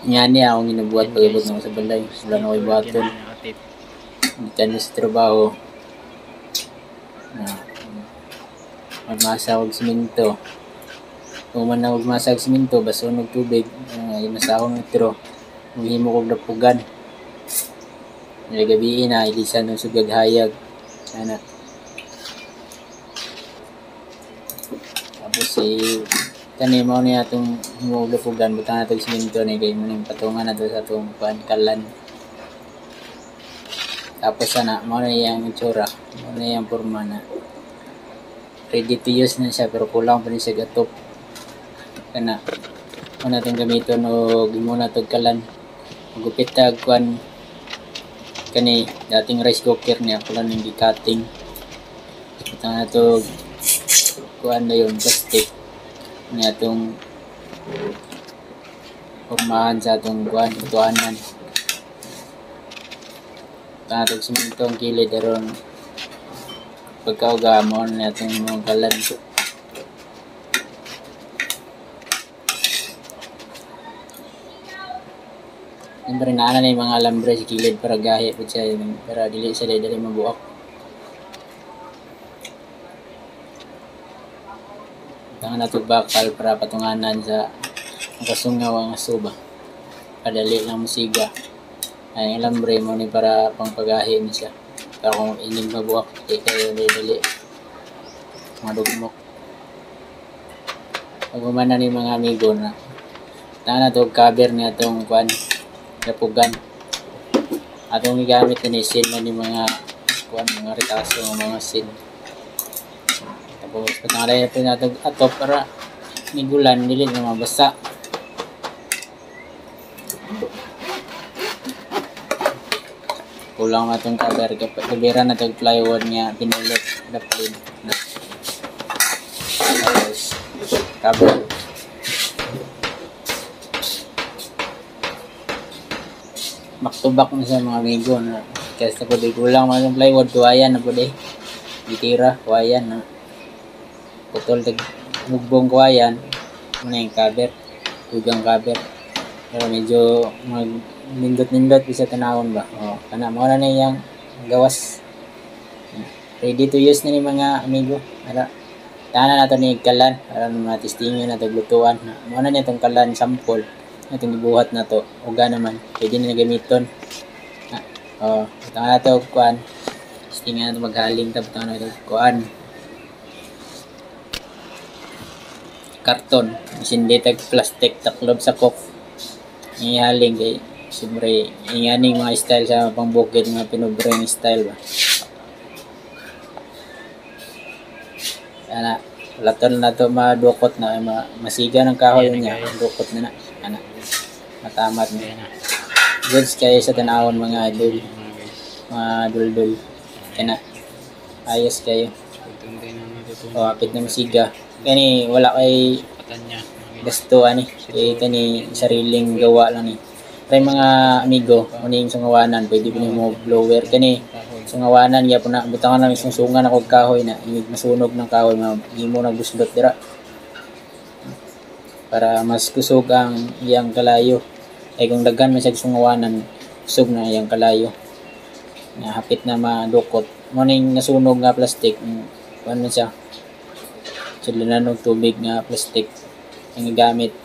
Nga niya akong ginabuhat pag-abot na sa balay. Wala na ko'y baton. Hindi na sa trabaho. Magmasa og simento. Kung man na magmasa og simento, baso ng tubig. Masahong itro. Maghimo kong lapugan. Nagabiin na, ilisan ng sugag hayag. Sana. Tapos tanim mo niya itong himuglapugan, butang na itong simento na kayo mo nang patungan na ito sa itong kalan. Tapos sana, mo na yung itsura, mo na yung forma na ready to use na siya, pero kulang pa rin siya gatop. Kana, mo na itong gamiton o gimo na itong kalan. Magupit na kuan kani dating rice cooker niya, kulang yung di-cutting. Butang na itong kuan na yung plastic na itong formahan sa itong kuan, butuanan. Butang na itong simento ang kilid daron pagkaugamon na itong mga kalan. Siyempre naana na yung mga alambre sa kilid para gahi po siya, para dili sila dali mabuak. Tangan na ito bakal para patunganan sa nakasungaw ang asuba. Padali lang musiga. Ay, ang alambre mo ni para pangpagahi niya siya. Para kung inig mabuak, di kayo dali madugmok. Pag umana ni mga amigo na tangan na ito cover niya itong kuan, lapugan. Atong gigamit ni sin man ni mga kuan, mga retaso, mga sin. Tapos patanggalay natin natong atop para migulan dili na mabasa. Kulang na itong cover, kabiran na itong plywood niya pinulot daplin na. Tapos cover. Back to back na sa mga amigo na kasi na po di kulang mga yung plywood, kuwayan na po di itira, kuwayan na putol tag mugbong kuwayan muna yung cover, tugang cover, pero medyo nindot-nindot bisa tanawon ba kana mo na yung gawas ready to use na ni mga amigo. Ara tanan nato ni kalan para matistingin na taglutuan mo na niya tong kalan sample itong gibuhat na to uga naman pwede na gamiton tanga na to kuan tistingan na to maghaling tapos tanga na to kuan karton hindi tag plastic taklob sa kok ihaling kay siyempre inganing mga style sa pangbukid mga pinobreng style ba ana laton na to madukot na masiga ng kahoy niya dukot na ana matamat na goods kayo sa tanawon mga idol mga dul-dul kaya ayos kayo apit na masiga kani wala kay gasto ani kani sariling gawa lang ni kay mga amigo uning sungawanan pwede po mo blower kani sungawanan ya po na butangan lang sungan ako kahoy na masunog ng kahoy mo na guslot dira para mas kusog ang iyang kalayo. Ay kung daghan man sa sungawanan, kusog na iyang kalayo. Na hapit na madukot. Muning nasunog nga plastic, ano siya? Silunan og tubig nga plastic ang gamit.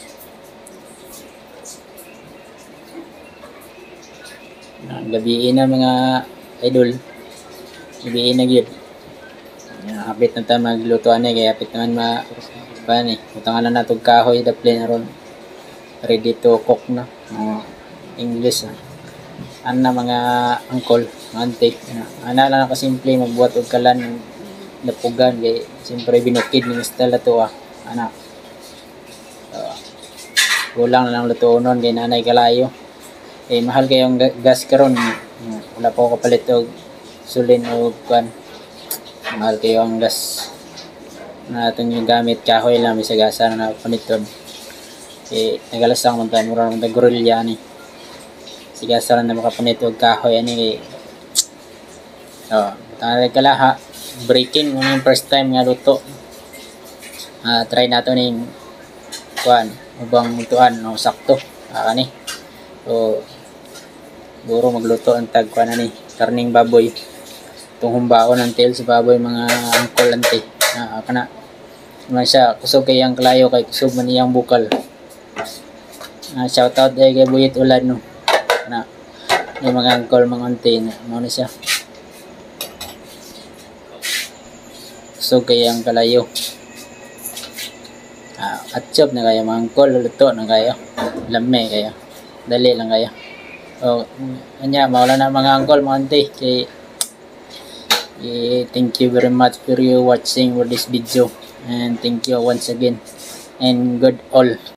Gabiin na mga idol. Gabiin na gyud. Hapit na ta maglutuan kay hapit naman paano utangan na natong kahoy daplin aron ready to cook na English ana mga angkol antik ana lang kasimple magbuhat og kalan lapugan kay siyempre binukid ni style ato ana kulang na lang lutuonon kay nanay kalayo mahal kayong gas karon wala pa ko kapalit og sulin og kuan mahal kayo ang gas na itong yung gamit kahoy lang may sagasa na panitod nagalasang man tayo mura ng gorilla ni sagasa lang na makapanitod kahoy ani tangalay kalaha breaking yung first time nga luto try nato ning kuan ubang mutuan sakto Kani. So siguro magluto ang tag ko na ni karning baboy. Itong humbaon ng tail sa baboy mga uncle auntie. Kana naman siya kusog kay ang kalayo kay kusog man iyang bukal. Shout out kay Buyit Ulan no. Kana yung mga uncle mga auntie na mo na siya. Kusog kay ang kalayo. Atchop na kayo mga uncle, luto na kayo. Lame kayo. Dali lang kayo. So, anya, mawala na mga uncle, mga auntie. Kay, thank you very much for you watching for this video. And thank you once again. And good all.